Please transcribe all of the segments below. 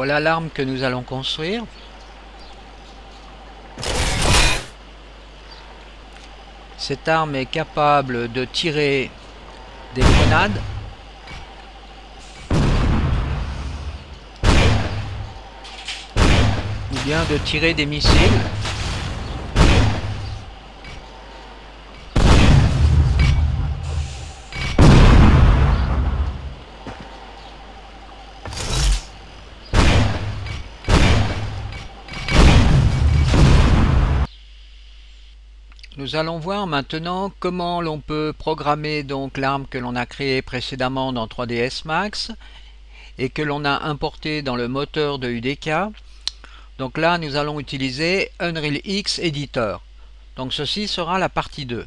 Voilà l'arme que nous allons construire. Cette arme est capable de tirer des grenades, ou bien de tirer des missiles. Nous allons voir maintenant comment l'on peut programmer donc l'arme que l'on a créée précédemment dans 3ds Max et que l'on a importé dans le moteur de UDK. Donc là, nous allons utiliser Unreal X Editor. Donc ceci sera la partie 2.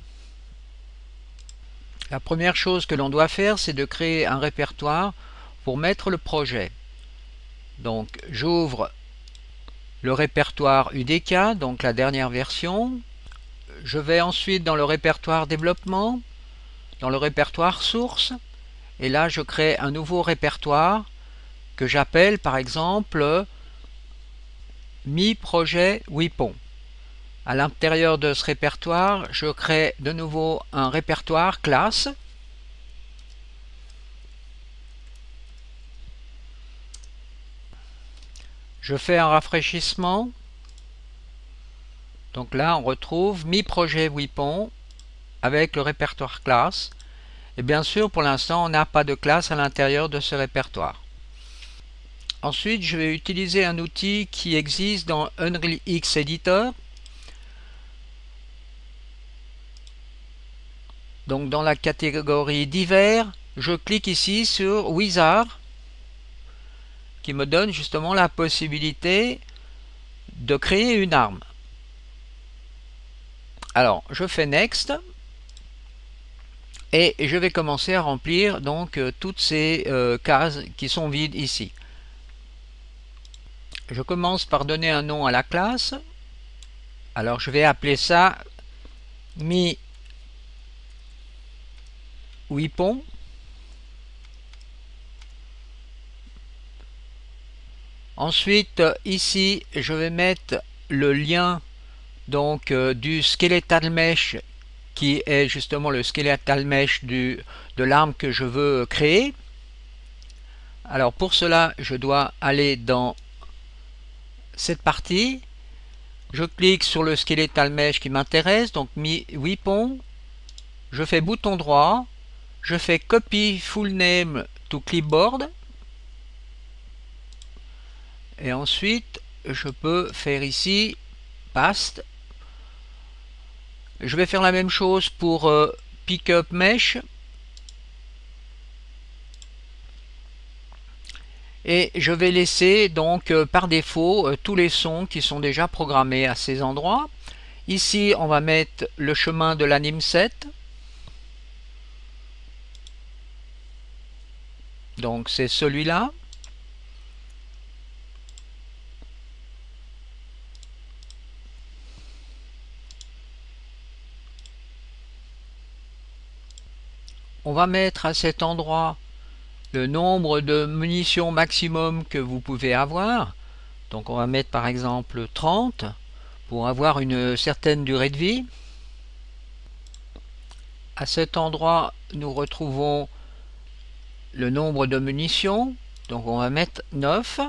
La première chose que l'on doit faire, c'est de créer un répertoire pour mettre le projet. Donc j'ouvre le répertoire UDK, donc la dernière version. Je vais ensuite dans le répertoire développement, dans le répertoire source, et là je crée un nouveau répertoire que j'appelle par exemple Mi Projet Weapon. À l'intérieur de ce répertoire, je crée de nouveau un répertoire classe. Je fais un rafraîchissement. Donc là, on retrouve Mi Projet Weapon avec le répertoire classe. Et bien sûr, pour l'instant, on n'a pas de classe à l'intérieur de ce répertoire. Ensuite, je vais utiliser un outil qui existe dans Unreal X Editor. Donc dans la catégorie divers, je clique ici sur Wizard qui me donne justement la possibilité de créer une arme. Alors je fais Next et je vais commencer à remplir donc toutes ces cases qui sont vides ici. Je commence par donner un nom à la classe. Alors je vais appeler ça Mi Weapon. Ensuite ici je vais mettre le lien donc du skeletal mesh qui est justement le skeletal mesh de l'arme que je veux créer. Alors pour cela je dois aller dans cette partie, je clique sur le skeletal mesh qui m'intéresse, donc Mi Weapon, je fais bouton droit, je fais Copy Full Name to Clipboard et ensuite je peux faire ici Paste. Je vais faire la même chose pour Pickup Mesh. Et je vais laisser donc par défaut tous les sons qui sont déjà programmés à ces endroits. Ici, on va mettre le chemin de l'anime set. Donc c'est celui-là. On va mettre à cet endroit le nombre de munitions maximum que vous pouvez avoir. Donc on va mettre par exemple 30 pour avoir une certaine durée de vie. À cet endroit, nous retrouvons le nombre de munitions. Donc on va mettre 9.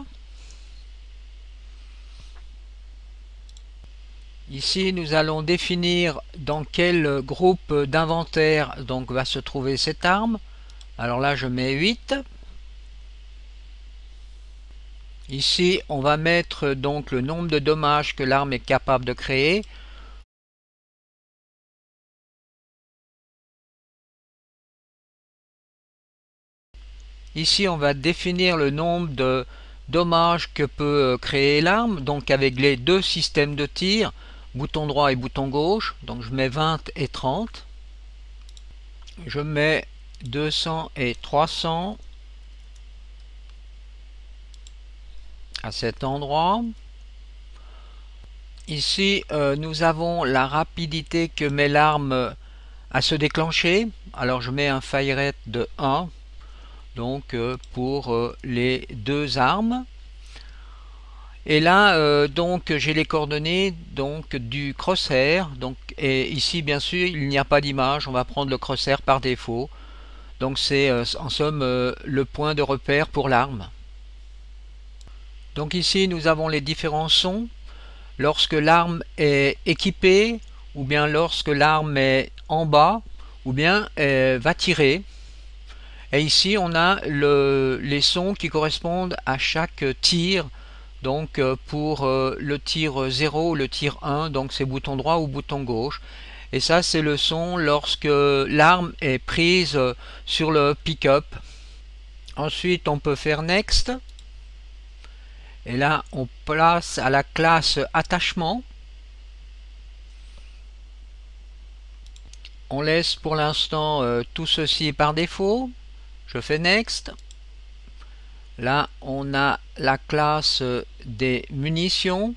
Ici, nous allons définir dans quel groupe d'inventaire donc va se trouver cette arme. Alors là, je mets 8. Ici, on va mettre donc le nombre de dommages que l'arme est capable de créer. Ici, on va définir le nombre de dommages que peut créer l'arme, donc avec les deux systèmes de tir, bouton droit et bouton gauche. Donc je mets 20 et 30. Je mets 200 et 300 à cet endroit. Ici, nous avons la rapidité que met l'arme à se déclencher. Alors je mets un fire rate de 1, donc pour les deux armes. Et là, donc j'ai les coordonnées donc du crosshair. Donc, et ici, bien sûr, il n'y a pas d'image. On va prendre le crosshair par défaut. Donc c'est en somme le point de repère pour l'arme. Donc ici, nous avons les différents sons. Lorsque l'arme est équipée, ou bien lorsque l'arme est en bas, ou bien va tirer. Et ici, on a les sons qui correspondent à chaque tir. Donc pour le tir 0 ou le tir 1, donc c'est bouton droit ou bouton gauche. Et ça, c'est le son lorsque l'arme est prise sur le pick-up. Ensuite, on peut faire Next. Et là, on place à la classe Attachement. On laisse pour l'instant tout ceci par défaut. Je fais Next. Là, on a la classe des munitions.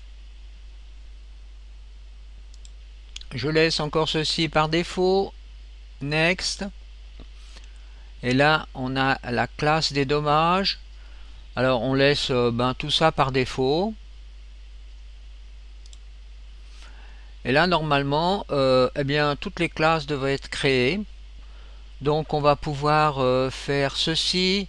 Je laisse encore ceci par défaut. Next. Et là, on a la classe des dommages. Alors, on laisse tout ça par défaut. Et là, normalement, eh bien, toutes les classes devraient être créées. Donc, on va pouvoir faire ceci.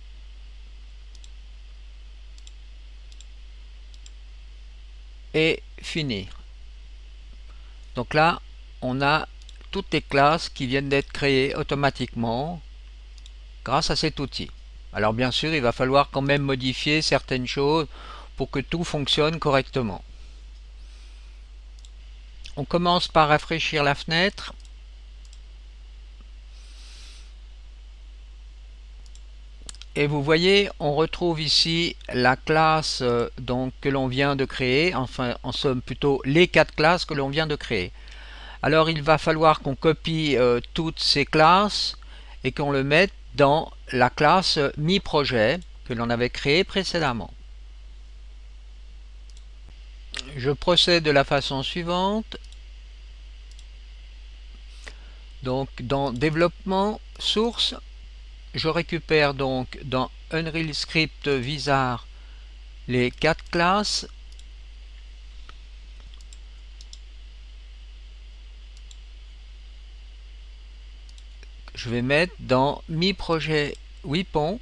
Et finir. Donc là, on a toutes les classes qui viennent d'être créées automatiquement grâce à cet outil. Alors bien sûr, il va falloir quand même modifier certaines choses pour que tout fonctionne correctement. On commence par rafraîchir la fenêtre. Et vous voyez, on retrouve ici la classe donc, que l'on vient de créer, enfin en somme plutôt les 4 classes que l'on vient de créer. Alors il va falloir qu'on copie toutes ces classes et qu'on le mette dans la classe mi-projet que l'on avait créée précédemment. Je procède de la façon suivante. Donc dans développement, source, je récupère donc dans Unreal Script Wizard les 4 classes. Je vais mettre dans mi-projet Weapon.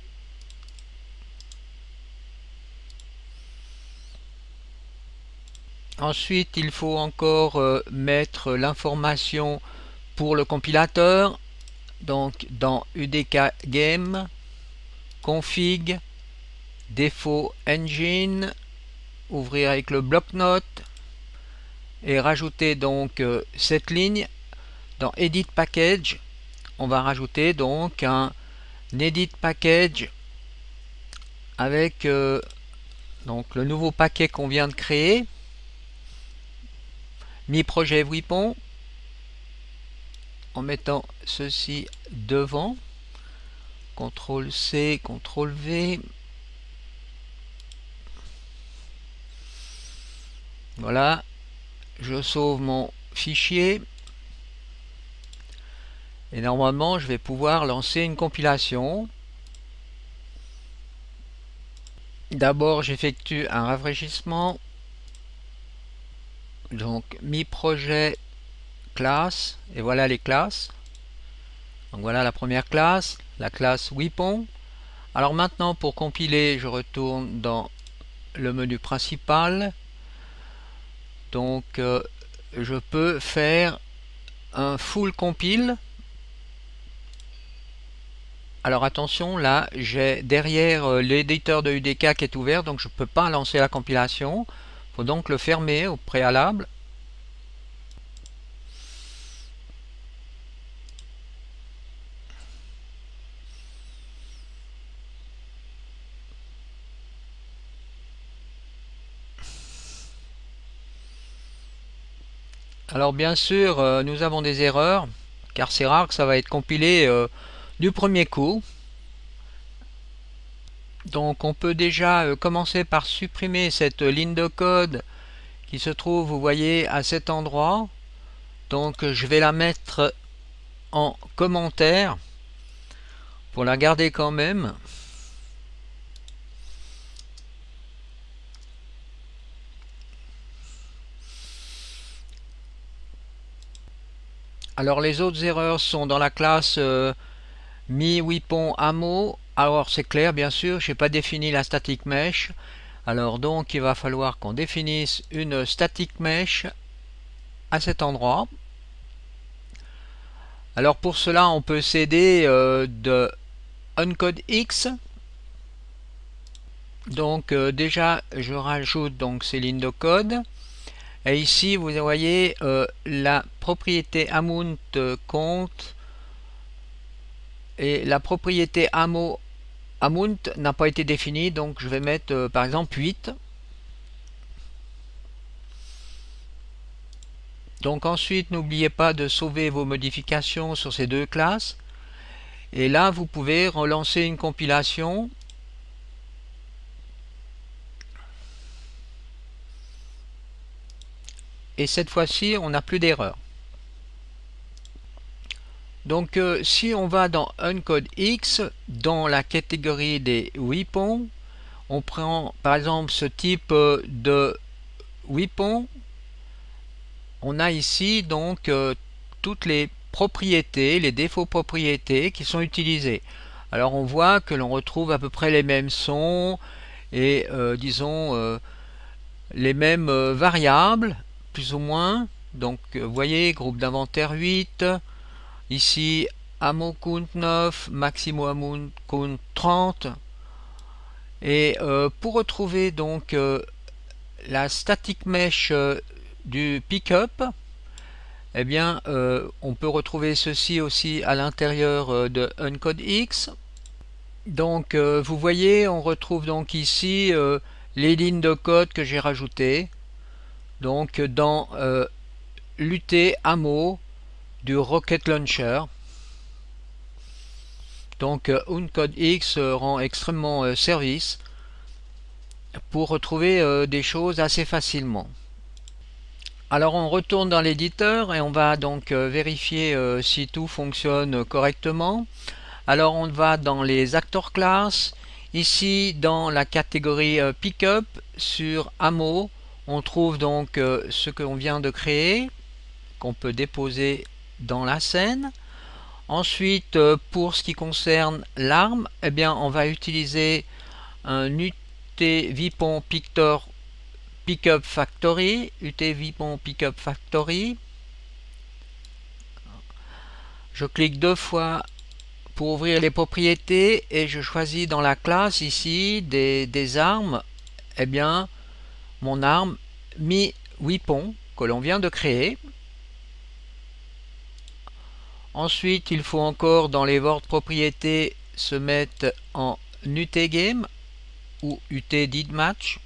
Ensuite, il faut encore mettre l'information pour le compilateur. Donc dans UDK Game, config, défaut engine, ouvrir avec le bloc-notes et rajouter donc cette ligne. Dans Edit Package, on va rajouter donc un Edit Package avec donc le nouveau paquet qu'on vient de créer, mi-projet Weapon, en mettant ceci devant, CTRL C, CTRL V. Voilà, je sauve mon fichier et normalement je vais pouvoir lancer une compilation. D'abord j'effectue un rafraîchissement, donc mi-projet classe, et voilà les classes. Donc voilà la première classe, la classe Weapon. Alors maintenant pour compiler, je retourne dans le menu principal. Donc je peux faire un full compile. Alors attention, là j'ai derrière l'éditeur de UDK qui est ouvert, donc je ne peux pas lancer la compilation. Il faut donc le fermer au préalable. Alors bien sûr, nous avons des erreurs, car c'est rare que ça va être compilé du premier coup. Donc on peut déjà commencer par supprimer cette ligne de code qui se trouve, vous voyez, à cet endroit. Donc je vais la mettre en commentaire pour la garder quand même. Alors les autres erreurs sont dans la classe mi-weapon ammo. Alors c'est clair, bien sûr, je n'ai pas défini la static mesh. Alors donc il va falloir qu'on définisse une static mesh à cet endroit. Alors pour cela on peut s'aider de UncodeX. Donc déjà je rajoute donc ces lignes de code. Et ici vous voyez la propriété amount compte et la propriété amount n'a pas été définie, donc je vais mettre par exemple 8. Donc ensuite n'oubliez pas de sauver vos modifications sur ces deux classes. Et là vous pouvez relancer une compilation. Et cette fois-ci on n'a plus d'erreur. Donc si on va dans UncodeX, dans la catégorie des weapons, on prend par exemple ce type de weapon. On a ici donc toutes les propriétés, les défauts propriétés qui sont utilisés. Alors on voit que l'on retrouve à peu près les mêmes sons et disons les mêmes variables, plus ou moins. Donc vous voyez, groupe d'inventaire 8, ici ammo count 9, maximo ammo count 30. Et pour retrouver donc la static mesh du pick-up, eh bien on peut retrouver ceci aussi à l'intérieur de UncodeX. Donc vous voyez, on retrouve donc ici les lignes de code que j'ai rajoutées donc dans l'UT ammo du Rocket Launcher. Donc UncodeX rend extrêmement service pour retrouver des choses assez facilement. Alors on retourne dans l'éditeur et on va donc vérifier si tout fonctionne correctement. Alors on va dans les actors class. Ici dans la catégorie Pickup sur Ammo, on trouve donc ce qu'on vient de créer, qu'on peut déposer dans la scène. Ensuite pour ce qui concerne l'arme, eh bien on va utiliser un UT Weapon Pickup Factory, UT Weapon Pickup Factory. Je clique deux fois pour ouvrir les propriétés et je choisis dans la classe ici des armes, eh bien mon arme Mi Weapon que l'on vient de créer. Ensuite il faut encore dans les word propriétés se mettre en UT Game ou UT Did Match.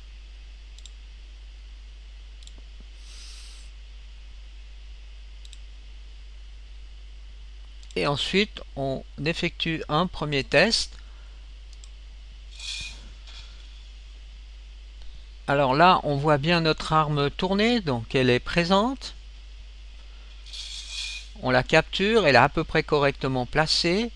Et ensuite on effectue un premier test. Alors là on voit bien notre arme tourner, donc elle est présente. On la capture, elle est à peu près correctement placée.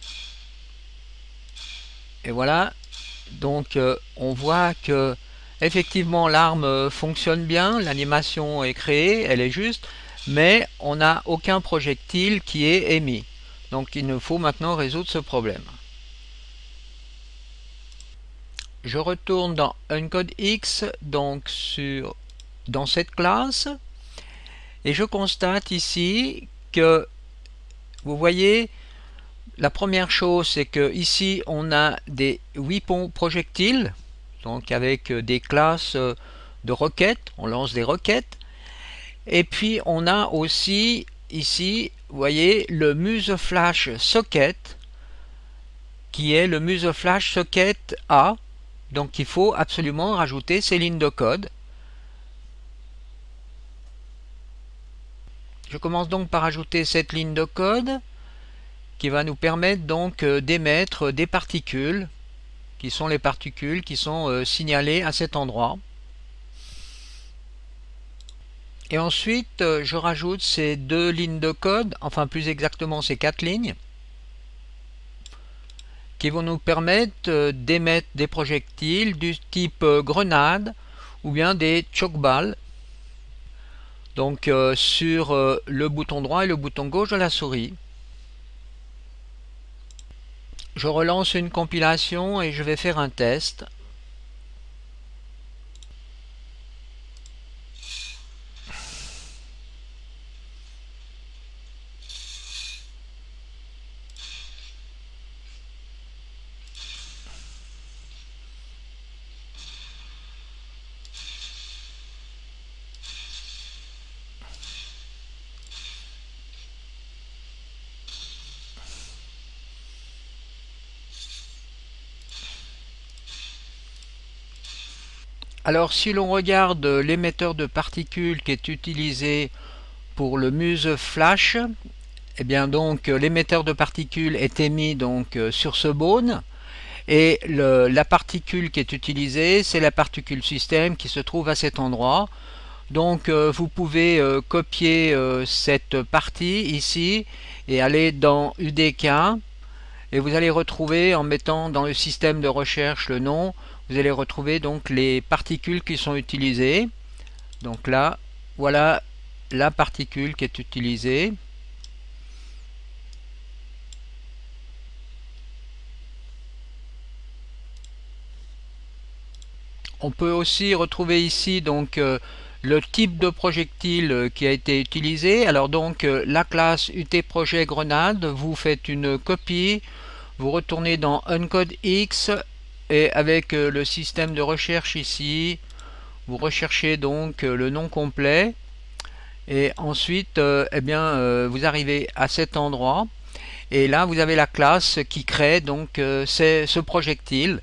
Et voilà, donc on voit que effectivement l'arme fonctionne bien, l'animation est créée, elle est juste, mais on n'a aucun projectile qui est émis. Donc il nous faut maintenant résoudre ce problème. Je retourne dans UncodeX, donc dans cette classe, et je constate ici que vous voyez, la première chose c'est que ici on a des weapons projectiles, donc avec des classes de roquettes, on lance des roquettes. Et puis on a aussi ici, vous voyez, le MuseFlash Socket, qui est le MuseFlash Socket A. Donc il faut absolument rajouter ces lignes de code. Je commence donc par ajouter cette ligne de code qui va nous permettre donc d'émettre des particules, qui sont les particules qui sont signalées à cet endroit. Et ensuite je rajoute ces deux lignes de code, enfin plus exactement ces quatre lignes, qui vont nous permettre d'émettre des projectiles du type grenade ou bien des chokeballs. donc sur le bouton droit et le bouton gauche de la souris. Je relance une compilation et je vais faire un test. Alors si l'on regarde l'émetteur de particules qui est utilisé pour le muse flash, eh bien donc l'émetteur de particules est émis donc sur ce beaune, et la particule qui est utilisée, c'est la particule système qui se trouve à cet endroit. Donc vous pouvez copier cette partie ici et aller dans UDK, et vous allez retrouver, en mettant dans le système de recherche le nom, vous allez retrouver donc les particules qui sont utilisées. Donc là, voilà la particule qui est utilisée. On peut aussi retrouver ici donc le type de projectile qui a été utilisé. Alors donc la classe UT Projet Grenade, vous faites une copie, vous retournez dans UncodeX et avec le système de recherche ici, vous recherchez donc le nom complet et ensuite eh bien, vous arrivez à cet endroit et là vous avez la classe qui crée donc ce projectile.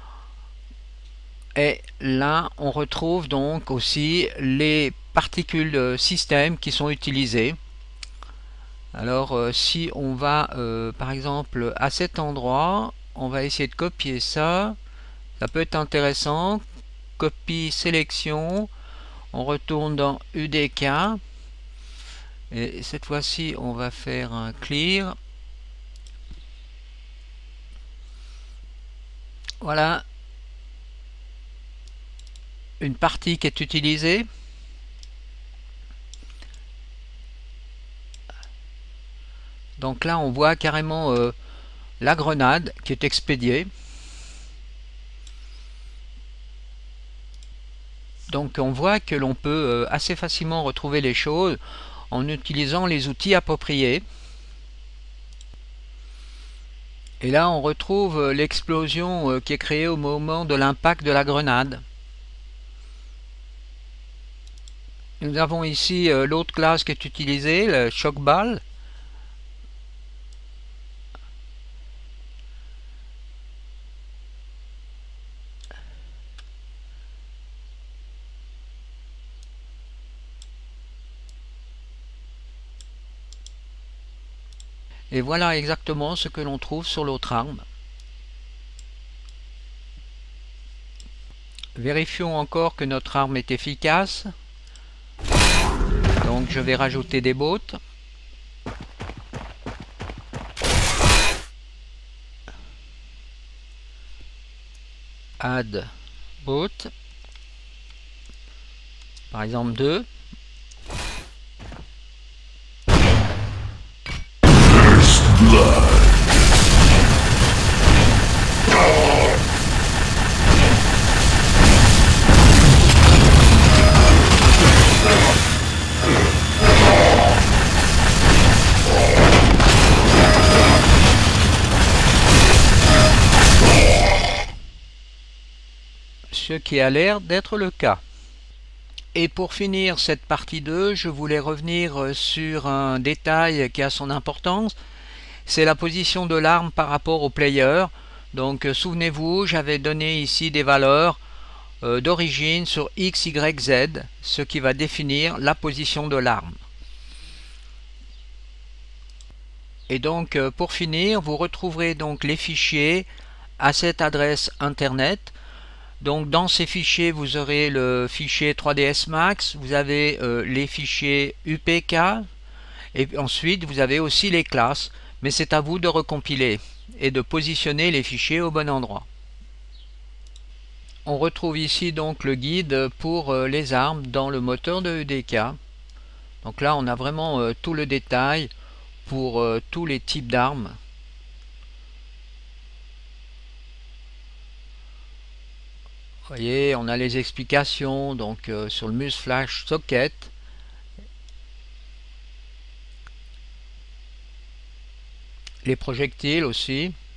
Et là, on retrouve donc aussi les particules système qui sont utilisées. Alors, si on va, par exemple, à cet endroit, on va essayer de copier ça. Ça peut être intéressant. Copie, sélection. On retourne dans UDK. Et cette fois-ci, on va faire un clear. Voilà une partie qui est utilisée. Donc là, on voit carrément la grenade qui est expédiée. Donc on voit que l'on peut assez facilement retrouver les choses en utilisant les outils appropriés. Et là, on retrouve l'explosion qui est créée au moment de l'impact de la grenade. Nous avons ici l'autre classe qui est utilisée, le choc-balle. Et voilà exactement ce que l'on trouve sur l'autre arme. Vérifions encore que notre arme est efficace. Donc je vais rajouter des bottes. Add bot. Par exemple 2. Ce qui a l'air d'être le cas. Et pour finir cette partie 2, je voulais revenir sur un détail qui a son importance. C'est la position de l'arme par rapport au player. Donc souvenez-vous, j'avais donné ici des valeurs d'origine sur X, Y, Z, ce qui va définir la position de l'arme. Et donc pour finir, vous retrouverez donc les fichiers à cette adresse internet. Donc dans ces fichiers, vous aurez le fichier 3ds Max, vous avez les fichiers UPK, et ensuite vous avez aussi les classes, mais c'est à vous de recompiler et de positionner les fichiers au bon endroit. On retrouve ici donc le guide pour les armes dans le moteur de UDK. Donc là on a vraiment tout le détail pour tous les types d'armes. Vous voyez, on a les explications donc sur le Muse Flash Socket. Les projectiles aussi.